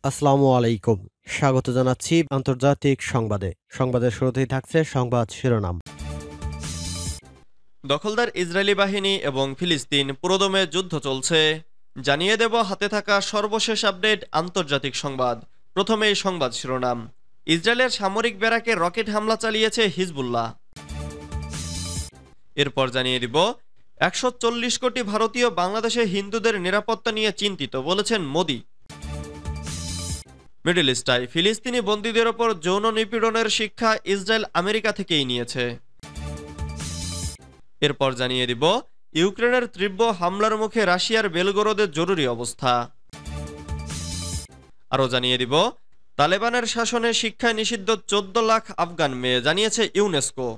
আসসালামু আলাইকুম। স্বাগত জানাচ্ছি আন্তর্জাতিক সংবাদে। সংবাদের শুরুতেই থাকছে সংবাদ শিরোনাম। দখলদার ইসরায়েলি বাহিনী এবং ফিলিস্তিন পুরোদমে যুদ্ধ চলছে, জানিয়ে দেব হাতে থাকা সর্বশেষ আপডেট আন্তর্জাতিক সংবাদ। প্রথমেই সংবাদ শিরোনাম। ইসরায়েলের সামরিক ব্যারাকে রকেট হামলা চালিয়েছে হিজবুল্লাহ। এরপর জানিয়ে দিব ১৪০ কোটি ভারতীয় বাংলাদেশে হিন্দুদের নিরাপত্তা নিয়ে চিন্তিত, বলেছেন মোদি। মিডল ইস্টায় ফিলিস্তিনি বন্দীদের ওপর যৌন নিপীড়নের শিক্ষা ইসরায়েল আমেরিকা থেকেই নিয়েছে। এরপর জানিয়ে দিব ইউক্রেনের তীব্র হামলার মুখে রাশিয়ার বেলগোরোদে জরুরি অবস্থা। আরও জানিয়ে দিব তালেবানের শাসনে শিক্ষায় নিষিদ্ধ ১৪ লাখ আফগান মেয়ে, জানিয়েছে ইউনেস্কো।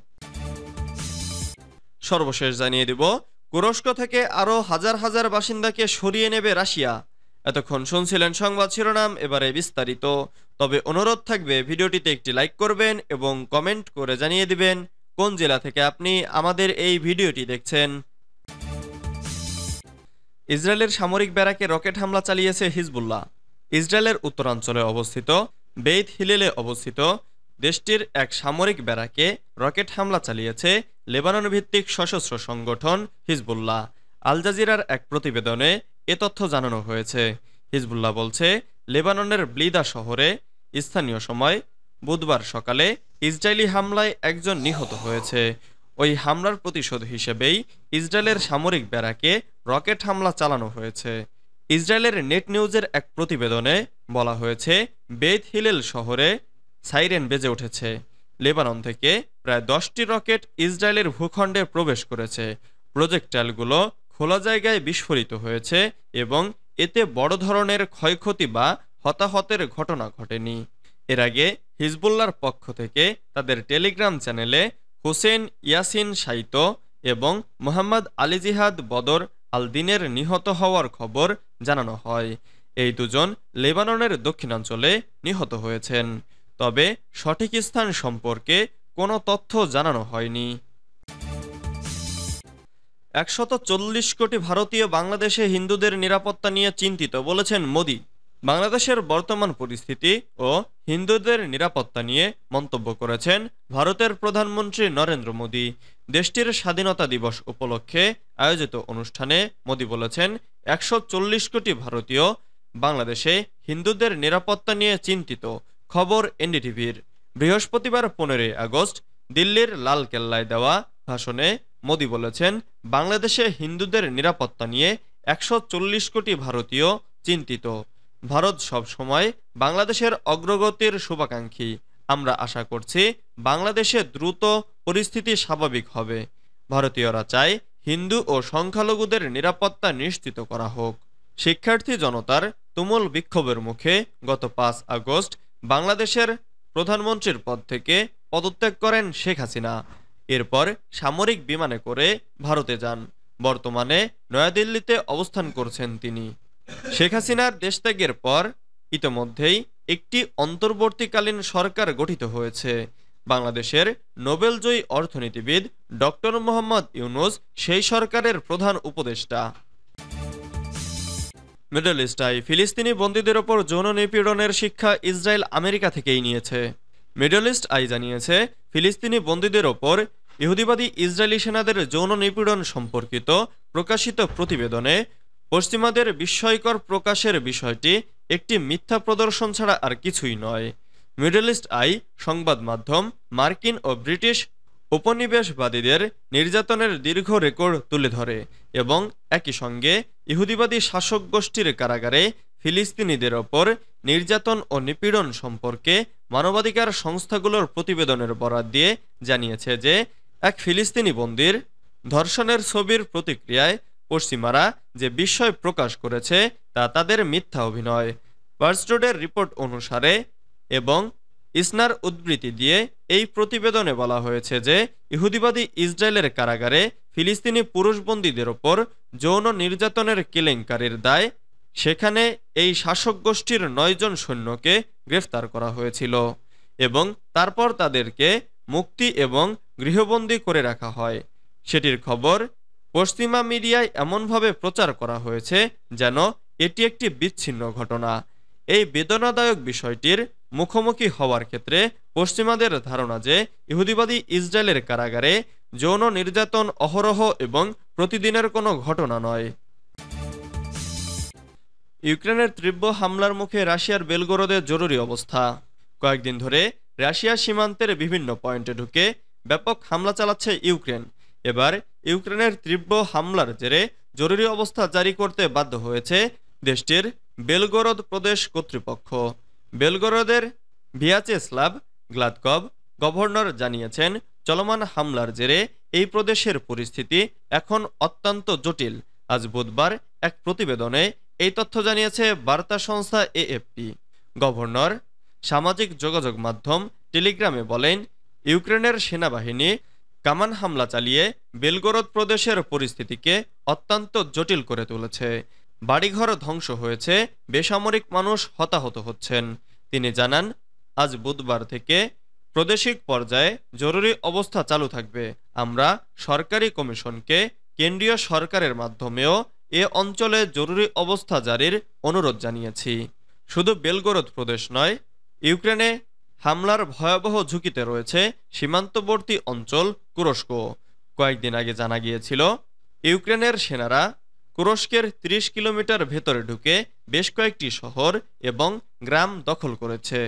সর্বশেষ জানিয়ে দিব তুরস্ক থেকে আরও হাজার হাজার বাসিন্দাকে সরিয়ে নেবে রাশিয়া। এতক্ষণ শুনছিলেন সংবাদ শিরোনাম, এবারে বিস্তারিত। তবে অনুরোধ থাকবে ভিডিওটিতে একটি লাইক করবেন এবং কমেন্ট করে জানিয়ে দিবেন কোন জেলা থেকে আপনি আমাদের এই ভিডিওটি দেখছেন। ইসরায়েলের সামরিক ব্যারাকে রকেট হামলা চালিয়েছে হিজবুল্লাহ। ইসরায়েলের উত্তরাঞ্চলে অবস্থিত বেইত হিলেলে অবস্থিত দেশটির এক সামরিক ব্যারাকে রকেট হামলা চালিয়েছে লেবানন ভিত্তিক সশস্ত্র সংগঠন হিজবুল্লাহ। আল জাজিরার এক প্রতিবেদনে এ তথ্য জানানো হয়েছে। হিজবুল্লাহ বলছে, লেবাননের ব্লিদা শহরে স্থানীয় সময় বুধবার সকালে ইসরায়েলি হামলায় একজন নিহত হয়েছে। ওই হামলার প্রতিশোধ হিসেবেই ইসরায়েলের সামরিক ব্যারাকে রকেট হামলা চালানো হয়েছে। ইসরায়েলের নেট নিউজের এক প্রতিবেদনে বলা হয়েছে, বেইত হিলেল শহরে সাইরেন বেজে উঠেছে। লেবানন থেকে প্রায় 10টি রকেট ইসরায়েলের ভূখণ্ডে প্রবেশ করেছে। প্রজেক্টাইলগুলো খোলা জায়গায় বিস্ফোরিত হয়েছে এবং এতে বড় ধরনের ক্ষয়ক্ষতি বা হতাহতের ঘটনা ঘটেনি। এর আগে হিজবুল্লাহর পক্ষ থেকে তাদের টেলিগ্রাম চ্যানেলে হোসেন ইয়াসিন শাইত এবং মোহাম্মদ আলী জিহাদ বদর আল দিনের নিহত হওয়ার খবর জানানো হয়। এই দুজন লেবাননের দক্ষিণাঞ্চলে নিহত হয়েছেন, তবে সঠিক স্থান সম্পর্কে কোনো তথ্য জানানো হয়নি। ১৪০ কোটি ভারতীয় বাংলাদেশে হিন্দুদের নিরাপত্তা নিয়ে চিন্তিত, বলেছেন মোদি। বাংলাদেশের বর্তমান পরিস্থিতি ও হিন্দুদের নিরাপত্তা নিয়ে মন্তব্য করেছেন ভারতের প্রধানমন্ত্রী নরেন্দ্র মোদি। দেশটির স্বাধীনতা দিবস উপলক্ষে আয়োজিত অনুষ্ঠানে মোদি বলেছেন, ১৪০ কোটি ভারতীয় বাংলাদেশে হিন্দুদের নিরাপত্তা নিয়ে চিন্তিত। খবর এনডিটিভির। বৃহস্পতিবার ১৫ আগস্ট দিল্লির লালকেল্লায় দেওয়া ভাষণে মোদি বলেছেন, বাংলাদেশে হিন্দুদের নিরাপত্তা নিয়ে ১৪০ কোটি ভারতীয় চিন্তিত। ভারত সব সময় বাংলাদেশের অগ্রগতির শুভাকাঙ্ক্ষী। আমরা আশা করছি বাংলাদেশে দ্রুত পরিস্থিতি স্বাভাবিক হবে। ভারতীয়রা চায় হিন্দু ও সংখ্যালঘুদের নিরাপত্তা নিশ্চিত করা হোক। শিক্ষার্থী জনতার তুমুল বিক্ষোভের মুখে গত ৫ আগস্ট বাংলাদেশের প্রধানমন্ত্রীর পদ থেকে পদত্যাগ করেন শেখ হাসিনা। এরপর সামরিক বিমানে করে ভারতে যান। বর্তমানে নয়াদিল্লিতে অবস্থান করছেন তিনি। শেখ হাসিনার দেশত্যাগের পর ইতোমধ্যেই একটি অন্তর্বর্তীকালীন সরকার গঠিত হয়েছে। বাংলাদেশের নোবেলজয়ী অর্থনীতিবিদ ডক্টর মোহাম্মদ ইউনূস সেই সরকারের প্রধান উপদেষ্টা। মিডল ইস্টায় ফিলিস্তিনি বন্দীদের ওপর যৌন নিপীড়নের শিক্ষা ইসরায়েল আমেরিকা থেকেই নিয়েছে। মিডল ইস্ট আই জানিয়েছে, ফিলিস্তিনি বন্দীদের ওপর ইহুদিবাদী ইসরায়েলি সেনাদের যৌন নিপীড়ন সম্পর্কিত প্রকাশিত প্রতিবেদনে পশ্চিমাদের বিস্ময়কর প্রকাশের বিষয়টি একটি মিথ্যা প্রদর্শন ছাড়া আর কিছুই নয়। মিডল ইস্ট আই সংবাদ মাধ্যম মার্কিন ও ব্রিটিশ উপনিবেশবাদীদের নির্যাতনের দীর্ঘ রেকর্ড তুলে ধরে এবং একই সঙ্গে ইহুদিবাদী শাসক গোষ্ঠীর কারাগারে ফিলিস্তিনিদের ওপর নির্যাতন ও নিপীড়ন সম্পর্কে মানবাধিকার সংস্থাগুলোর প্রতিবেদনের বরাত দিয়ে জানিয়েছে যে এক ফিলিস্তিনি বন্দীর ধর্ষণের ছবির প্রতিক্রিয়ায় পশ্চিমারা যে বিস্ময় প্রকাশ করেছে তা তাদের মিথ্যা অভিনয়। বার্স্টোডের রিপোর্ট অনুসারে এবং ইসনার উদ্ধৃতি দিয়ে এই প্রতিবেদনে বলা হয়েছে যে ইহুদিবাদী ইসরায়েলের কারাগারে ফিলিস্তিনি পুরুষ বন্দীদের ওপর যৌন নির্যাতনের কেলেঙ্কারির দায় সেখানে এই শাসক গোষ্ঠীর ৯ জন সৈন্যকে গ্রেফতার করা হয়েছিল এবং তারপর তাদেরকে মুক্তি এবং গৃহবন্দী করে রাখা হয়। সেটির খবর পশ্চিমা মিডিয়ায় এমনভাবে প্রচার করা হয়েছে যেন এটি একটি বিচ্ছিন্ন ঘটনা। এই বেদনাদায়ক বিষয়টির মুখোমুখি হওয়ার ক্ষেত্রে পশ্চিমাদের ধারণা যে ইহুদিবাদী ইসরায়েলের কারাগারে যৌন নির্যাতন অহরহ এবং প্রতিদিনের কোনো ঘটনা নয়। ইউক্রেনের তীব্র হামলার মুখে রাশিয়ার বেলগোরদে জরুরি অবস্থা। কয়েকদিন ধরে রাশিয়া সীমান্তের বিভিন্ন পয়েন্টে ঢুকে ব্যাপক হামলা চালাচ্ছে ইউক্রেন। এবার ইউক্রেনের তীব্র হামলার জেরে জরুরি অবস্থা জারি করতে বাধ্য হয়েছে দেশটির বেলগোরদ প্রদেশ কর্তৃপক্ষ। বেলগোরদের ভিয়াচেস্লাভ গ্লাদকভ গভর্নর জানিয়েছেন, চলমান হামলার জেরে এই প্রদেশের পরিস্থিতি এখন অত্যন্ত জটিল। আজ বুধবার এক প্রতিবেদনে এই তথ্য জানিয়েছে বার্তা সংস্থা এএফপি। গভর্নর সামাজিক যোগাযোগ মাধ্যম টেলিগ্রামে বলেন, ইউক্রেনের সেনাবাহিনী কামান হামলা চালিয়ে বেলগোরদ প্রদেশের পরিস্থিতিকে অত্যন্ত জটিল করে তুলেছে। বাড়িঘর ধ্বংস হয়েছে, বেসামরিক মানুষ হতাহত হচ্ছেন। তিনি জানান, আজ বুধবার থেকে প্রাদেশিক পর্যায়ে জরুরি অবস্থা চালু থাকবে। আমরা সরকারি কমিশনকে কেন্দ্রীয় সরকারের মাধ্যমেও এ অঞ্চলে জরুরি অবস্থা জারির অনুরোধ জানিয়েছি। শুধু বেলগোরদ প্রদেশ নয়, ইউক্রেনে হামলার ভয়াবহ ঝুঁকিতে রয়েছে সীমান্তবর্তী অঞ্চল তুরস্ক। কয়েকদিন আগে জানা গিয়েছিল, ইউক্রেনের সেনারা তুরস্কের ৩০ কিলোমিটার ভেতরে ঢুকে বেশ কয়েকটি শহর এবং গ্রাম দখল করেছে।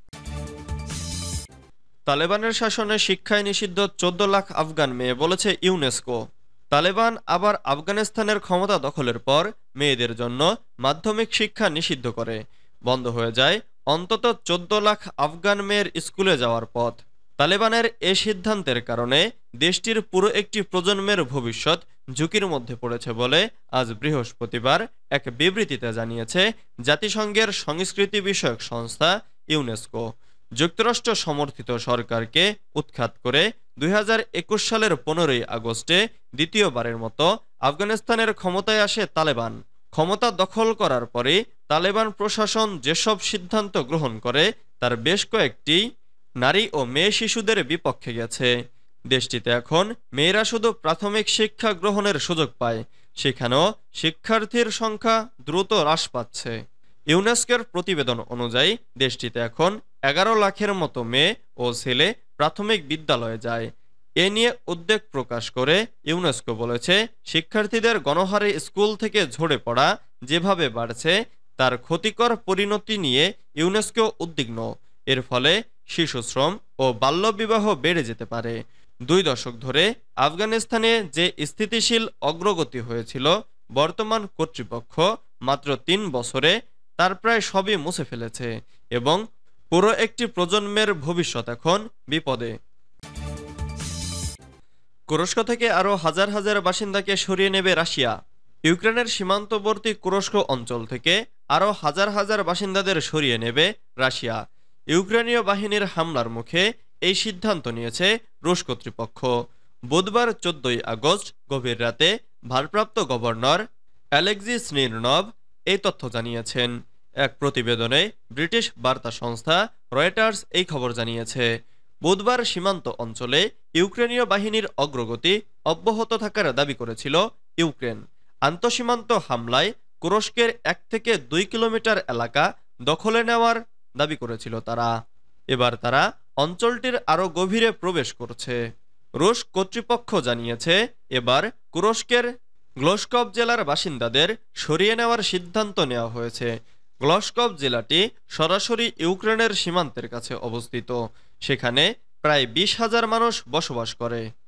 তালেবানের শাসনে শিক্ষায় নিষিদ্ধ ১৪ লাখ আফগান মেয়ে, বলেছে ইউনেস্কো। তালেবান আবার আফগানিস্তানের ক্ষমতা দখলের পর মেয়েদের জন্য মাধ্যমিক শিক্ষা নিষিদ্ধ করে। বন্ধ হয়ে যায় অন্তত ১৪ লাখ আফগান মেয়ের স্কুলে যাওয়ার পথ। তালেবানের এ সিদ্ধান্তের কারণে দেশটির পুরো একটি প্রজন্মের ভবিষ্যৎ ঝুঁকির মধ্যে পড়েছে বলে আজ বৃহস্পতিবার এক বিবৃতিতে জানিয়েছে জাতিসংঘের সংস্কৃতি বিষয়ক সংস্থা ইউনেস্কো। যুক্তরাষ্ট্র সমর্থিত সরকারকে উৎখাত করে ২০২১ সালের ১৫ই আগস্টে দ্বিতীয়বারের মতো আফগানিস্তানের ক্ষমতায় আসে তালেবান। ক্ষমতা দখল করার পরে তালেবান প্রশাসন যেসব সিদ্ধান্ত গ্রহণ করে তার বেশ কয়েকটি নারী ও মেয়ে শিশুদের বিপক্ষে গেছে। দেশটিতে এখন মেয়েরা শুধু প্রাথমিক শিক্ষা গ্রহণের সুযোগ পায়, সেখানেও শিক্ষার্থীর সংখ্যা দ্রুত হ্রাস পাচ্ছে। ইউনেস্কোর প্রতিবেদন অনুযায়ী দেশটিতে এখন ১১ লাখের মতো মেয়ে ও ছেলে প্রাথমিক বিদ্যালয়ে যায়। এ নিয়ে উদ্বেগ প্রকাশ করে ইউনেস্কো বলেছে, শিক্ষার্থীদের গণহারে স্কুল থেকে ঝরে পড়া যেভাবে বাড়ছে তার ক্ষতিকর পরিণতি নিয়ে ইউনেস্কো উদ্বিগ্ন। এর ফলে শিশুশ্রম ও বাল্যবিবাহ বেড়ে যেতে পারে। ২ দশক ধরে আফগানিস্তানে যে স্থিতিশীল অগ্রগতি হয়েছিল, বর্তমান কর্তৃপক্ষ মাত্র ৩ বছরে তার প্রায় সবই মুছে ফেলেছে এবং পুরো একটি প্রজন্মের ভবিষ্যৎ এখন বিপদে। তুরস্ক থেকে আরও হাজার হাজার বাসিন্দাকে সরিয়ে নেবে রাশিয়া। ইউক্রেনের সীমান্তবর্তী তুরস্ক অঞ্চল থেকে আরও হাজার হাজার বাসিন্দাদের সরিয়ে নেবে রাশিয়া। ইউক্রেনীয় বাহিনীর হামলার মুখে এই সিদ্ধান্ত নিয়েছে রুশ কর্তৃপক্ষ। বুধবার ১৪ই আগস্ট গভীর রাতে ভারপ্রাপ্ত গভর্নর অ্যালেক্সি স্মিরনভ এই তথ্য জানিয়েছেন। এক প্রতিবেদনে ব্রিটিশ বার্তা সংস্থা রয়টার্স এই খবর জানিয়েছে। বুধবার সীমান্ত অঞ্চলে ইউক্রেনীয় বাহিনীর অগ্রগতি অব্যাহত থাকার দাবি করেছিল ইউক্রেন। আন্তঃসীমান্ত হামলায় তুরস্কের ১ থেকে ২ কিলোমিটার এলাকা দখলে নেওয়ার দাবি করেছিল তারা। এবার তারা অঞ্চলটির আরও গভীরে প্রবেশ করছে। রুশ কর্তৃপক্ষ জানিয়েছে, এবার তুরস্কের গ্লস্কভ জেলার বাসিন্দাদের সরিয়ে নেওয়ার সিদ্ধান্ত নেওয়া হয়েছে। গ্লস্কভ জেলাটি সরাসরি ইউক্রেনের সীমান্তের কাছে অবস্থিত। সেখানে প্রায় ২০,০০০ মানুষ বসবাস করে।